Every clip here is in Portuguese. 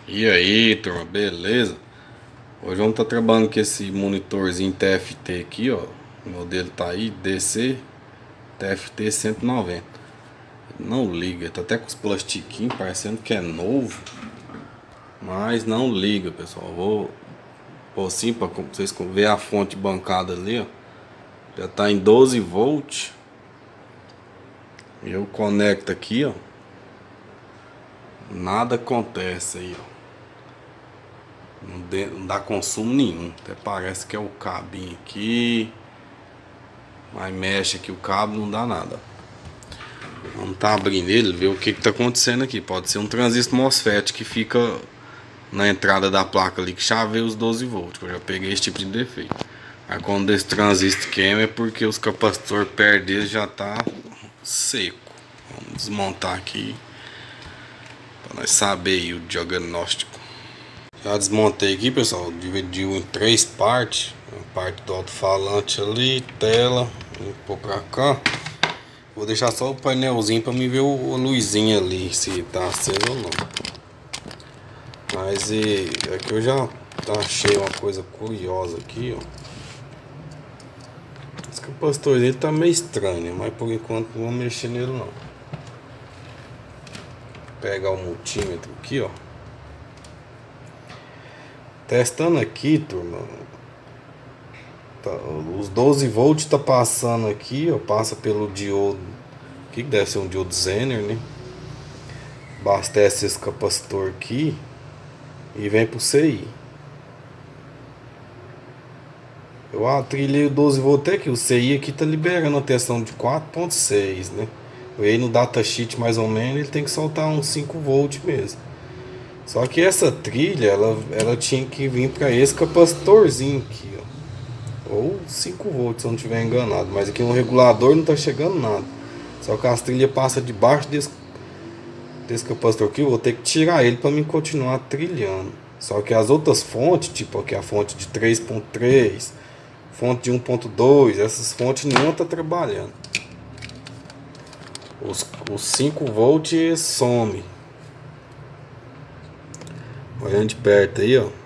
E aí, turma, beleza? Hoje vamos estar trabalhando com esse monitorzinho TFT aqui, ó. O modelo tá aí, DC TFT 190. Não liga, tá até com os plastiquinhos parecendo que é novo, mas não liga, pessoal. Vou pôr assim para vocês verem a fonte bancada ali, ó. Já tá em 12 volts. Eu conecto aqui, ó. Nada acontece aí, ó. Não dá consumo nenhum. Até parece que é o cabinho aqui, mas mexe aqui o cabo, não dá nada. Vamos tá abrindo ele, ver o que tá acontecendo aqui. Pode ser um transistor MOSFET que fica na entrada da placa ali, que chaveia os 12 volts. Eu já peguei esse tipo de defeito. Aí quando esse transistor queima é porque os capacitores perto dele já tá seco. Vamos desmontar aqui para nós saber aí o diagnóstico. Já desmontei aqui, pessoal. Dividiu em 3 partes. A parte do alto-falante ali, tela. Vou pôr pra cá. Vou deixar só o painelzinho para me ver a luzinha ali, se tá aceso ou não. Mas aqui eu já achei uma coisa curiosa aqui, ó. Esse capacitor dele tá meio estranho, mas por enquanto não vou mexer nele não. Vou pegar o multímetro aqui, ó. Testando aqui, turma. Tá, os 12 volts tá passando aqui, ó. Passa pelo diodo. Que deve ser um diodo Zener, né? Abastece esse capacitor aqui e vem pro CI. Eu trilhei o 12 volts até que o CI aqui tá liberando a tensão de 4.6, né? Eu olhei no datasheet mais ou menos, ele tem que soltar uns 5 volts mesmo. Só que essa trilha, ela tinha que vir para esse capacitorzinho aqui, ó. Ou 5 volts, se eu não estiver enganado. Mas aqui no regulador não tá chegando nada. Só que as trilhas passam debaixo desse capacitor aqui. Eu vou ter que tirar ele para mim continuar trilhando. Só que as outras fontes, tipo aqui a fonte de 3.3, fonte de 1.2, essas fontes nenhuma tá trabalhando. Os 5 volts some. Olhando de perto aí, ó.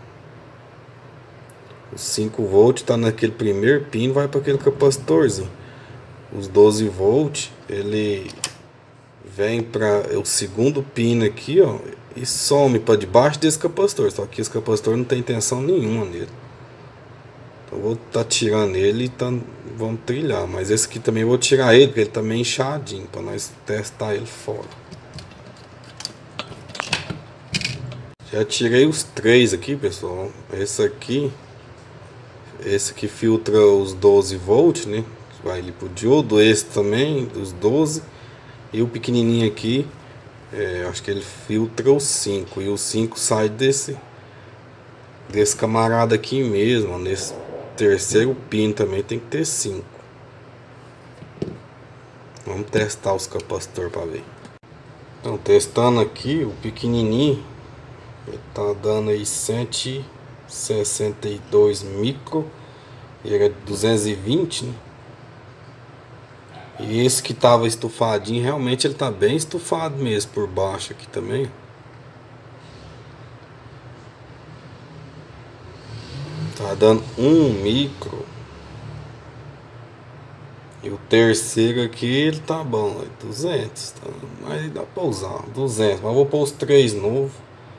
Os 5 volts tá naquele primeiro pino, vai para aquele capacitorzinho. Os 12 volts, ele vem para o segundo pino aqui, ó, e some para debaixo desse capacitor. Só que esse capacitor não tem tensão nenhuma nele. Então eu vou tá tirando ele e vamos trilhar. Mas esse aqui também eu vou tirar ele, porque ele tá meio inchadinho, para nós testar ele fora. Já tirei os 3 aqui, pessoal. Esse aqui filtra os 12 volts, né? Vai ali pro diodo. Esse também, os 12. E o pequenininho aqui, acho que ele filtra os 5. E o 5 sai desse camarada aqui mesmo. Nesse terceiro pino também tem que ter 5. Vamos testar os capacitores para ver. Então, testando aqui, o pequenininho. Ele tá dando aí 162 micro. Ele é 220, né? E esse que tava estufadinho, realmente ele tá bem estufado mesmo por baixo aqui também. Tá dando 1 micro. E o terceiro aqui, ele tá bom, 200. Tá? Mas dá pra usar, 200. Mas eu vou pôr os 3 novos.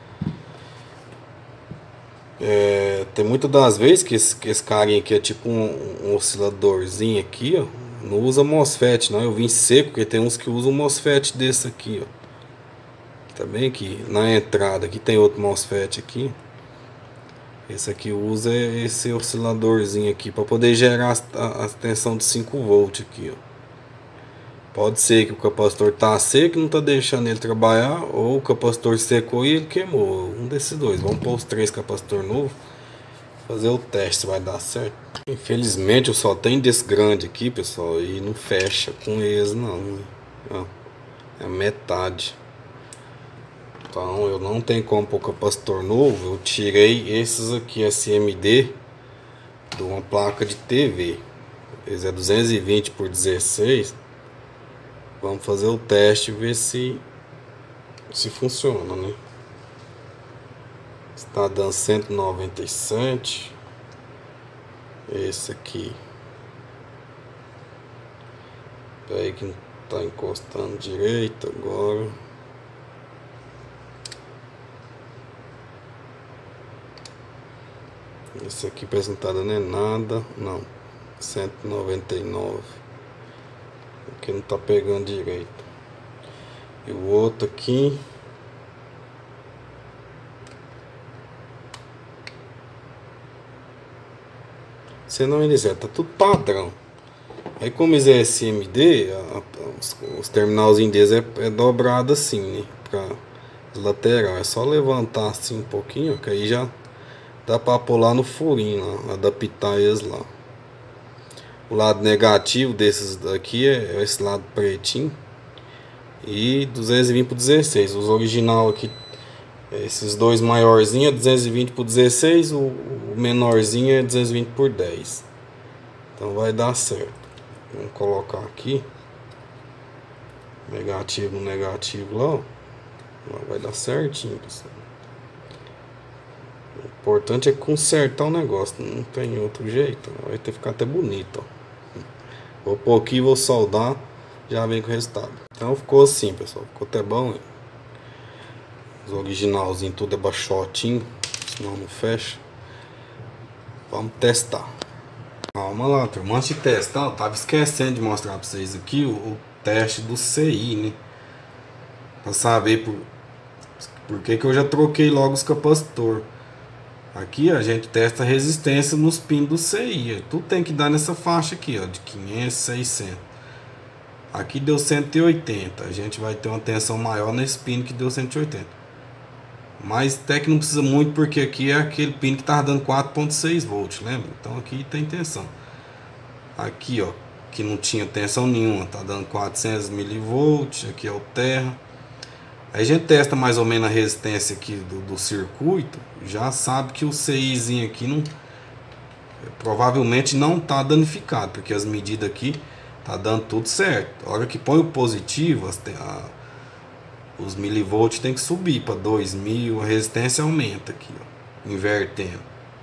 Tem muitas das vezes que esse carinha aqui é tipo um osciladorzinho aqui, ó. Não usa MOSFET não, eu vim seco, porque tem uns que usam MOSFET desse aqui, ó. Tá bem aqui, na entrada, aqui tem outro MOSFET aqui. Esse aqui usa esse osciladorzinho aqui, para poder gerar a tensão de 5 volts aqui, ó. Pode ser que o capacitor tá seco e não tá deixando ele trabalhar, ou o capacitor secou e ele queimou, um desses dois. Vamos pôr os 3 capacitores novos, fazer o teste se vai dar certo. Infelizmente eu só tenho desse grande aqui, pessoal, e não fecha com eles não. Ó, é metade. Então eu não tenho como pôr capacitor novo. Eu tirei esses aqui SMD de uma placa de TV. Eles é 220 por 16. Vamos fazer o teste e ver se funciona, né? Está dando 197. Esse aqui. Peraí que não tá encostando direito agora. Esse aqui parece que não tá dando é nada. Não. 199. Aqui não tá pegando direito. E o outro aqui. Você não me tá tudo padrão. Aí como é SMD, os terminalzinhos deles é dobrado assim, né? Pra lateral. É só levantar assim um pouquinho, que aí já dá pra pular no furinho lá, adaptar eles lá. O lado negativo desses daqui é esse lado pretinho. E 220 por 16. Os original aqui, esses dois maiorzinhos é 220 por 16. O menorzinho é 220 por 10. Então vai dar certo. Vamos colocar aqui. Negativo no negativo lá, ó. Vai dar certinho, pessoal. O importante é consertar o negócio. Não tem outro jeito. Vai ter que ficar até bonito, ó. Vou pôr aqui, vou soldar, já vem com o resultado. Então ficou assim, pessoal. Ficou até bom, hein? Os originalzinhos tudo é baixotinho, senão não fecha. Vamos testar. Calma lá, turma. Antes de testar, eu tava esquecendo de mostrar pra vocês aqui o teste do CI, né? Pra saber por que eu já troquei logo os capacitor. Aqui a gente testa a resistência nos pinos do CI. Tudo tem que dar nessa faixa aqui, ó, de 500, 600. Aqui deu 180. A gente vai ter uma tensão maior nesse pino que deu 180. Mas até que não precisa muito, porque aqui é aquele pino que tava dando 4.6 volts, lembra? Então aqui tem tensão. Aqui, ó, que não tinha tensão nenhuma, tá dando 400 milivolts. Aqui é o terra. Aí a gente testa mais ou menos a resistência aqui do circuito. Já sabe que o CIzinho aqui não, provavelmente não tá danificado, porque as medidas aqui tá dando tudo certo. A hora que põe o positivo, os milivolts tem que subir para 2000, a resistência aumenta aqui, ó, invertendo.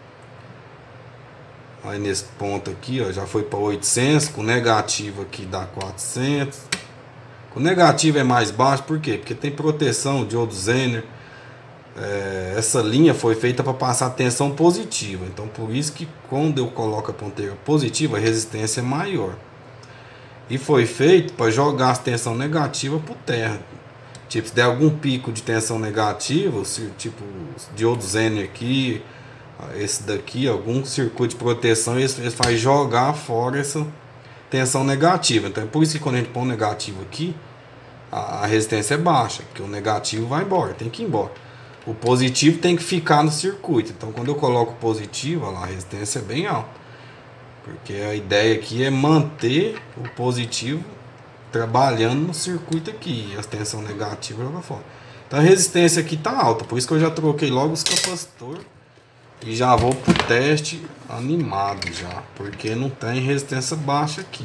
Aí nesse ponto aqui, ó, já foi para 800, com negativo aqui dá 400. Com negativo é mais baixo, por quê? Porque tem proteção, diodo Zener. Essa linha foi feita para passar tensão positiva. Então por isso que quando eu coloco a ponteira positiva, a resistência é maior. E foi feito para jogar a tensão negativa por terra. Tipo, se der algum pico de tensão negativa, tipo diodo Zener aqui, esse daqui, algum circuito de proteção, ele faz jogar fora essa tensão negativa. Então é por isso que quando a gente põe o negativo aqui, a resistência é baixa, porque o negativo vai embora, tem que ir embora. O positivo tem que ficar no circuito. Então quando eu coloco o positivo, olha lá, a resistência é bem alta, porque a ideia aqui é manter o positivo trabalhando no circuito aqui, e a tensão negativa joga fora. Então a resistência aqui tá alta, por isso que eu já troquei logo os capacitores e já vou pro teste animado já, porque não tem resistência baixa aqui.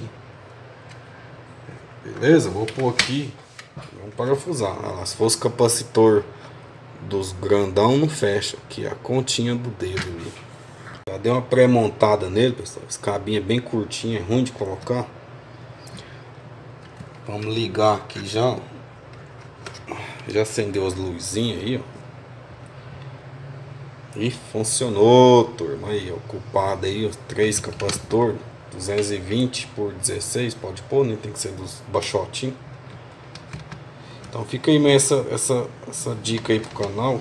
Beleza? Vou pôr aqui, vamos parafusar. Olha lá, se fosse capacitor dos grandão, não fecha aqui a continha do dedo ali. Já dei uma pré-montada nele, pessoal. Esse cabinho é bem curtinho, é ruim de colocar. Vamos ligar aqui já. Já acendeu as luzinhas aí, ó. E funcionou, turma. Aí, ó, culpado aí, os 3 capacitores. 220 por 16, pode pôr, né? Tem que ser dos baixotinhos. Então fica aí essa dica aí pro canal.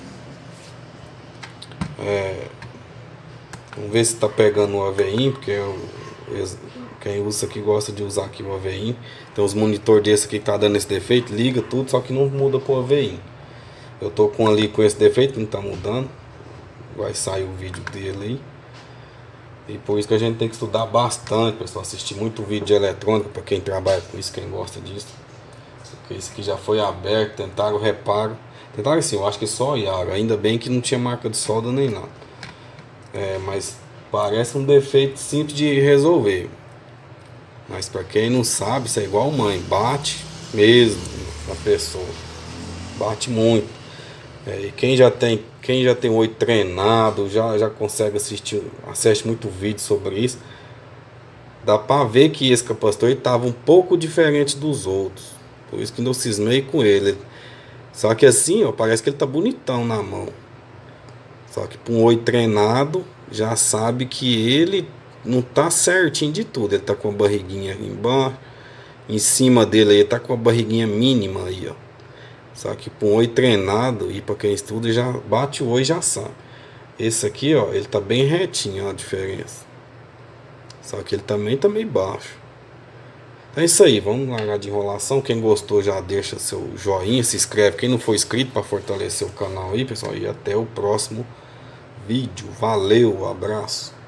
Vamos ver se tá pegando o AVI, porque quem usa aqui gosta de usar aqui o AVI. Tem uns monitor desse aqui que tá dando esse defeito, liga tudo, só que não muda pro AVI. Eu tô com ali com esse defeito, não tá mudando. Vai sair o vídeo dele aí. E por isso que a gente tem que estudar bastante, pessoal. Assistir muito vídeo de eletrônica para quem trabalha com isso, quem gosta disso. Porque esse aqui já foi aberto, tentaram o reparo. Tentaram assim, eu acho que só olharam. Ainda bem que não tinha marca de solda nem nada. Mas parece um defeito simples de resolver. Mas para quem não sabe, isso é igual mãe. Bate mesmo na pessoa. Bate muito. E quem já tem o olho treinado, já consegue assiste muito vídeo sobre isso. Dá pra ver que esse capacitor estava um pouco diferente dos outros. Por isso que não cismei com ele. Só que assim, ó, parece que ele tá bonitão na mão. Só que para um olho treinado, já sabe que ele não tá certinho de tudo. Ele tá com a barriguinha embaixo. Em cima dele aí tá com a barriguinha mínima aí, ó. Só que para um olho treinado, e para quem estuda, já bate o olho e já sabe. Esse aqui, ó, ele tá bem retinho, ó, a diferença. Só que ele também tá meio baixo. Então é isso aí, vamos largar de enrolação. Quem gostou já deixa seu joinha, se inscreve. Quem não for inscrito, para fortalecer o canal aí, pessoal. E até o próximo vídeo. Valeu, abraço.